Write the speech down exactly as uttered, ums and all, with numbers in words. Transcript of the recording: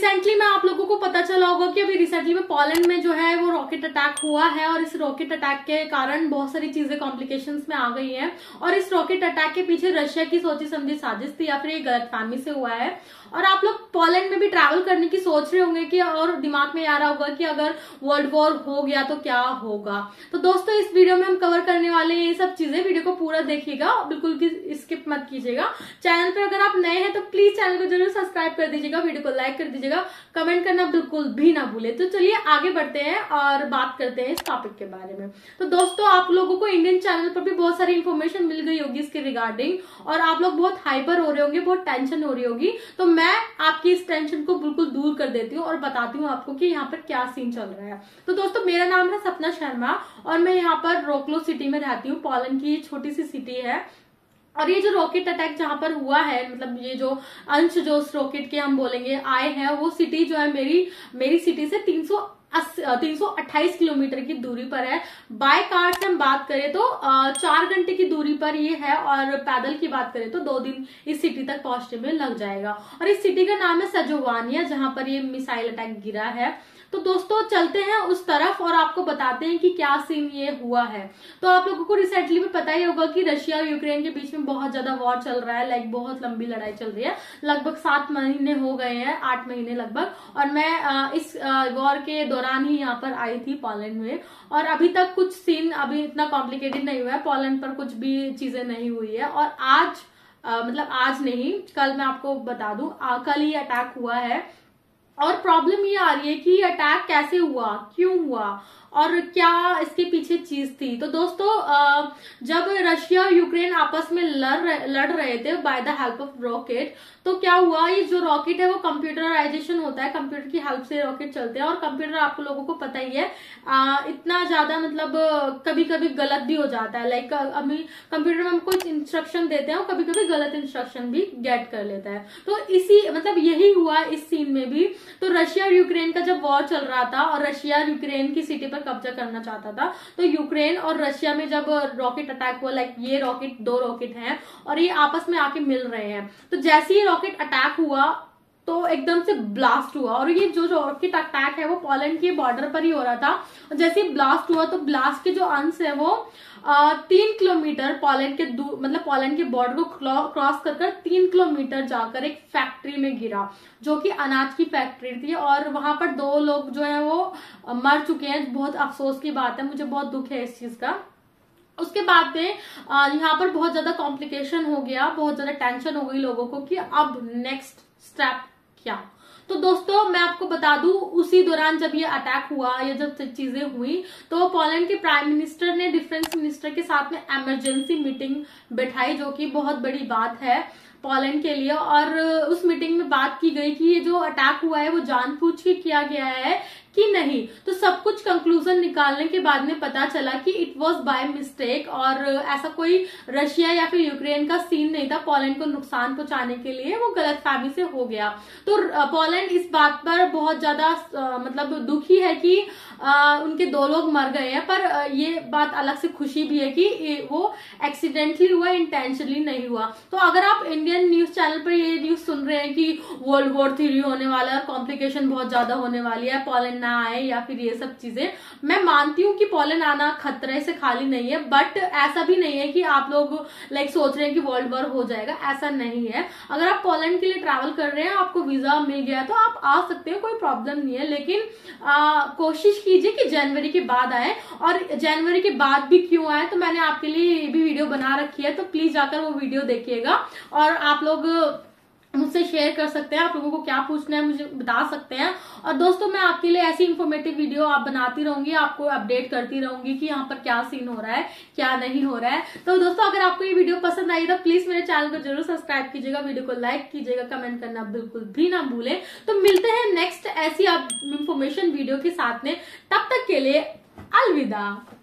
Recently में आप लोगों को पता चला होगा कि अभी रिसेंटली में पोलैंड में जो है वो रॉकेट अटैक हुआ है और इस रॉकेट अटैक के कारण बहुत सारी चीजें कॉम्प्लिकेशंस में आ गई हैं और इस रॉकेट अटैक के पीछे रशिया की सोची समझी साजिश थी या फिर ये गलतफहमी से हुआ है। और आप लोग पोलैंड में भी ट्रैवल करने की सोच रहे होंगे कि और दिमाग में आ रहा होगा कि अगर वर्ल्ड वॉर हो गया तो क्या होगा। तो दोस्तों इस वीडियो में हम कवर करने वाले हैं ये सब चीजें, वीडियो को पूरा देखिएगा, बिल्कुल स्किप मत कीजिएगा। चैनल पर अगर आप नए हैं तो प्लीज चैनल को जरूर सब्सक्राइब कर दीजिएगा, वीडियो को लाइक कर दीजिएगा, कमेंट करना बिल्कुल भी ना भूले। तो चलिए आगे बढ़ते हैं और बात करते हैं इस टॉपिक के बारे में। तो दोस्तों आप लोगों को इंडियन चैनल पर भी बहुत सारी इन्फॉर्मेशन मिल गई होगी इसके रिगार्डिंग और आप लोग बहुत हाइपर हो रहे होंगे, बहुत टेंशन हो रही होगी। तो मैं आपकी इस टेंशन को बिल्कुल दूर कर देती हूँ और बताती हूँ आपको कि यहाँ पर क्या सीन चल रहा है। तो दोस्तों मेरा नाम है सपना शर्मा और मैं यहाँ पर रोक्लो सिटी में रहती हूँ। पोलैंड की छोटी सी सिटी है और ये जो रॉकेट अटैक जहां पर हुआ है, मतलब ये जो अंश जो उस रॉकेट के हम बोलेंगे आए हैं, वो सिटी जो है मेरी मेरी सिटी से तीन सौ तीन सौ अट्ठाईस किलोमीटर की दूरी पर है। बाय कार से हम बात करें तो चार घंटे की दूरी पर ये है और पैदल की बात करें तो दो दिन इस सिटी तक पहुंचने में लग जाएगा। और इस सिटी का नाम है सजोवानिया जहां पर ये मिसाइल अटैक गिरा है। तो दोस्तों चलते हैं उस तरफ और आपको बताते हैं कि क्या सीन ये हुआ है। तो आप लोगों को रिसेंटली में पता ही होगा कि रशिया और यूक्रेन के बीच में बहुत ज्यादा वॉर चल रहा है, लाइक बहुत लंबी लड़ाई चल रही है, लगभग सात महीने हो गए हैं, आठ महीने लगभग। और मैं इस वॉर के दौरान ही यहाँ पर आई थी पोलैंड में और अभी तक कुछ सीन अभी इतना कॉम्प्लिकेटेड नहीं हुआ है, पोलैंड पर कुछ भी चीजें नहीं हुई है। और आज आ, मतलब आज नहीं, कल मैं आपको बता दूं, आ, कल ही अटैक हुआ है और प्रॉब्लम ये आ रही है कि अटैक कैसे हुआ, क्यों हुआ और क्या इसके पीछे चीज थी। तो दोस्तों जब रशिया और यूक्रेन आपस में लड़ लड़ रहे थे by the help of rocket, तो क्या हुआ, ये जो रॉकेट है वो कंप्यूटराइजेशन होता है, कंप्यूटर की हेल्प से रॉकेट चलते हैं और कंप्यूटर आपको लोगों को पता ही है आ, इतना ज्यादा मतलब कभी कभी गलत भी हो जाता है। लाइक अभी कंप्यूटर में हम कुछ इंस्ट्रक्शन देते हैं और कभी कभी गलत इंस्ट्रक्शन भी गेट कर लेता है। तो इसी मतलब यही हुआ इस सीन में भी। तो रशिया और यूक्रेन का जब वॉर चल रहा था और रशिया यूक्रेन की सिटी पर कब्जा करना चाहता था, तो यूक्रेन और रशिया में जब रॉकेट अटैक हुआ, लाइक ये रॉकेट दो रॉकेट हैं और ये आपस में आके मिल रहे हैं, तो जैसे ही रॉकेट अटैक हुआ तो एकदम से ब्लास्ट हुआ। और ये जो रॉकेट अटैक है वो पोलैंड के बॉर्डर पर ही हो रहा था। जैसे ही ब्लास्ट हुआ तो ब्लास्ट के जो अंश है वो आ, तीन किलोमीटर पोलैंड के दूर, मतलब पोलैंड के बॉर्डर को क्रॉस कर कर तीन किलोमीटर जाकर एक फैक्ट्री में गिरा जो कि अनाज की फैक्ट्री थी और वहां पर दो लोग जो है वो मर चुके हैं। बहुत अफसोस की बात है, मुझे बहुत दुख है इस चीज का। उसके बाद में यहाँ पर बहुत ज्यादा कॉम्प्लिकेशन हो गया, बहुत ज्यादा टेंशन हो गई लोगों को कि अब नेक्स्ट स्टेप क्या। तो दोस्तों मैं आपको बता दूं, उसी दौरान जब ये अटैक हुआ, ये जब चीजें हुई, तो पोलैंड के प्राइम मिनिस्टर ने डिफेंस मिनिस्टर के साथ में इमरजेंसी मीटिंग बैठाई, जो कि बहुत बड़ी बात है पोलैंड के लिए। और उस मीटिंग में बात की गई कि ये जो अटैक हुआ है वो जानबूझ के किया गया है कि नहीं। तो सब कुछ कंक्लूजन निकालने के बाद में पता चला कि इट वाज बाय मिस्टेक और ऐसा कोई रशिया या फिर यूक्रेन का सीन नहीं था पोलैंड को नुकसान पहुंचाने के लिए, वो गलतफहमी से हो गया। तो पोलैंड इस बात पर बहुत ज्यादा मतलब दुखी है कि आ, उनके दो लोग मर गए हैं, पर ये बात अलग से खुशी भी है कि वो एक्सीडेंटली हुआ, इंटेंशनली नहीं हुआ। तो अगर आप इंडियन न्यूज चैनल पर ये न्यूज सुन रहे हैं कि वर्ल्ड वॉर थ्री होने वाला है, कॉम्प्लिकेशन बहुत ज्यादा होने वाली है, पोलैंड ना आए या फिर ये सब चीजें, मैं मानती हूँ कि पोलैंड आना खतरे से खाली नहीं है, बट ऐसा भी नहीं है कि आप लोग लाइक सोच रहे हैं कि वर्ल्ड वॉर हो जाएगा, ऐसा नहीं है। अगर आप पोलैंड के लिए ट्रैवल कर रहे हैं, आपको वीजा मिल गया तो आप आ सकते हैं, कोई प्रॉब्लम नहीं है। लेकिन आ, कोशिश कीजिए कि जनवरी के बाद आए। और जनवरी के बाद भी क्यों आए, तो मैंने आपके लिए ये भी वीडियो बना रखी है, तो प्लीज जाकर वो वीडियो देखिएगा और आप लोग मुझसे शेयर कर सकते हैं, आप लोगों को क्या पूछना है मुझे बता सकते हैं। और दोस्तों मैं आपके लिए ऐसी इंफॉर्मेटिव वीडियो आप बनाती रहूंगी, आपको अपडेट करती रहूंगी कि यहाँ पर क्या सीन हो रहा है, क्या नहीं हो रहा है। तो दोस्तों अगर आपको ये वीडियो पसंद आई तो प्लीज मेरे चैनल को जरूर सब्सक्राइब कीजिएगा, वीडियो को लाइक कीजिएगा, कमेंट करना बिल्कुल भी ना भूलें। तो मिलते हैं नेक्स्ट ऐसी इंफॉर्मेशन वीडियो के साथ में, तब तक के लिए अलविदा।